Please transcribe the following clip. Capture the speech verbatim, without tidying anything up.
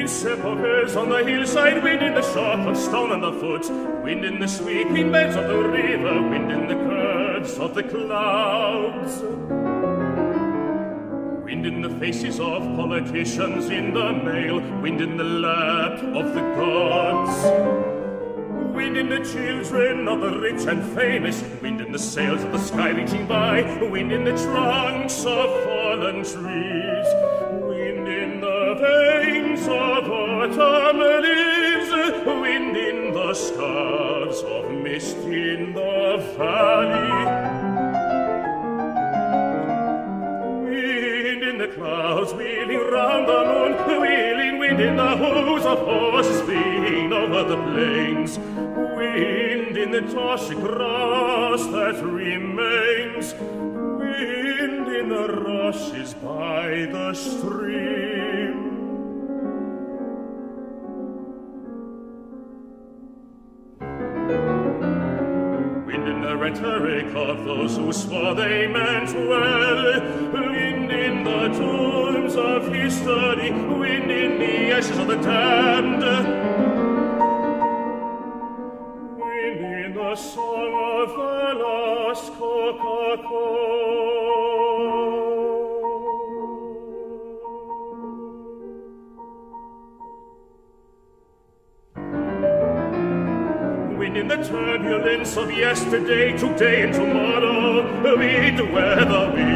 in sepulchres on the hillside, wind in the shop on stone and the foot, wind in the sweeping beds of the river, wind in the curves of the clouds, wind in the faces of politicians in the mail, wind in the lap of the gods, wind in the children of the rich and famous, wind in the sails of the sky reaching by, wind in the trunks of fallen trees, wind in the veins of autumn leaves, wind in the scarves of mist in the valley, wind in the clouds wheeling round the moon, wheeling wind in the hooves of horses fleeing over the plains, wind in the tossed grass that remains, wind in the rushes by the stream. Wind in the rhetoric of those who swore they meant well, wind in the tombs of history, wind in the ashes of the damned, the song of the last coca-cola. Wind in the turbulence of yesterday, today, and tomorrow, wind where the wind